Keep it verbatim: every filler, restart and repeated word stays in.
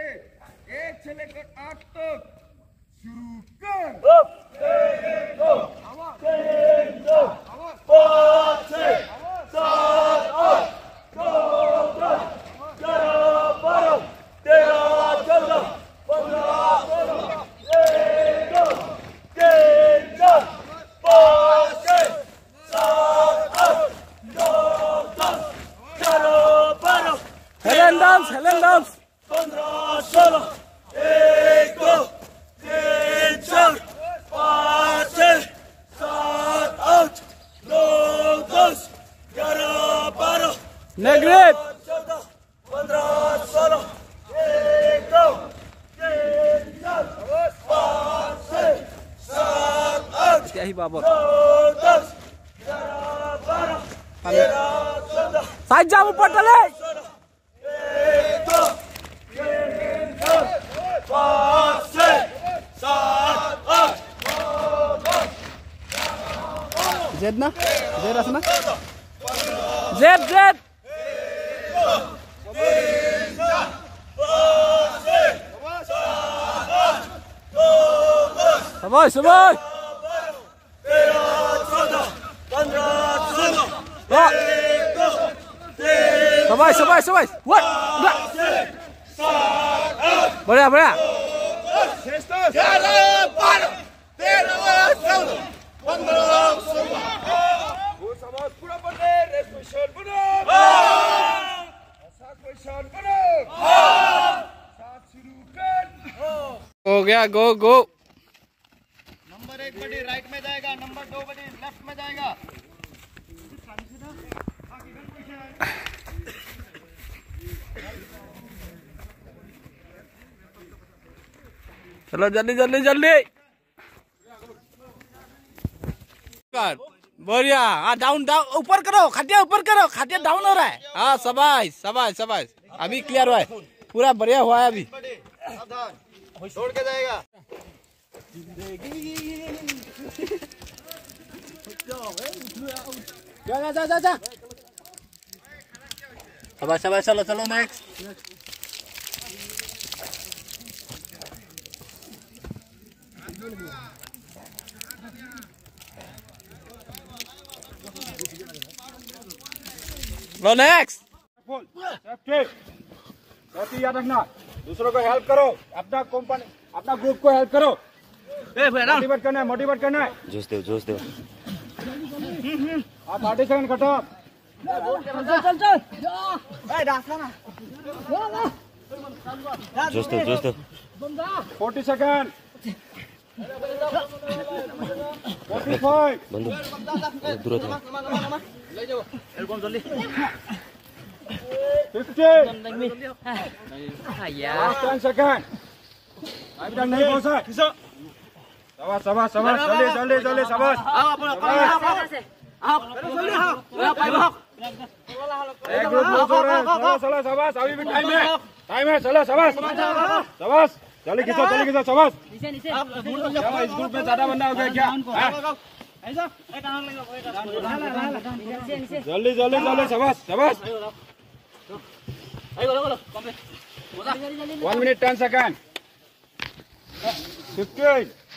एक से लेकर आठ तक शुरू कर। Helen dance, Helen dance. पंद्रह सोलह एक दो तीन चार पाँच छः सात आठ नौ दस ग्यारह बारह Negrip. चौदह पंद्रह सोलह एक दो तीन चार पाँच छः सात आठ क्या ही बाबा। नौ दस ग्यारह बारह तेरह चौदह साइड जाओ ऊपर चले। एक दो तीन चार पाँच छः सात आठ नौ दस जेड ना, जेड असना। जेड जेड। सबाई सबाई। तेरह चौदह पंद्रह सोलह सबाई सबाई सबाई। What? बढ़िया बढ़िया। ग्यारह बारह तेरह चौदह पंद्रह सोलह समाज पूरा बने रेस्पेशन बनो ऐसा क्वेश्चन बनो साथ शुरू कर। हो गया गो गो। नंबर एक बड़ी राइट में जाएगा, नंबर दो बड़ी लेफ्ट में जाएगा। चलो जल्दी जल्दी जल्दी। बढ़िया। हाँ डाउन डाउन ऊपर करो, खटिया ऊपर करो, खटिया डाउन हो रहा है। हाँ सबाई सबाई सबाई। अभी क्लियर हुआ है, पूरा बढ़िया हुआ है अभी। छोड़ के जाएगा। जा जा जा जा जा। सबाई सबाई चलो चलो नेक्स्ट। लो नेक्स्ट। सेफ्टी याद रखना, दूसरों को हेल्प करो, अपना कंपनी अपना ग्रुप को हेल्प करो। मोटिवेट करना है, मोटिवेट करना है। जोश दो जोश दो। आप थर्टी सेकंड खत्म। चल चल चल। जोश दो जोश दो। Forty second. Forty five. बंदो दूर हो। Fifty. Last ten second. Time तक नहीं पहुंचा। शाबाश शाबाश शाबाश, जल्दी जल्दी जल्दी शाबाश। एक ग्रुप दूसरा है, चलो चलो शाबाश, अभी भी टाइम है, टाइम है, चलो शाबाश शाबाश, जल्दी खींचो जल्दी खींचो शाबाश। क्या इस ग्रुप में ज्यादा बंदा हो गया क्या? जल्दी जल्दी जल्दी शाबाश शाबाश। One minute ten second. Fifteen.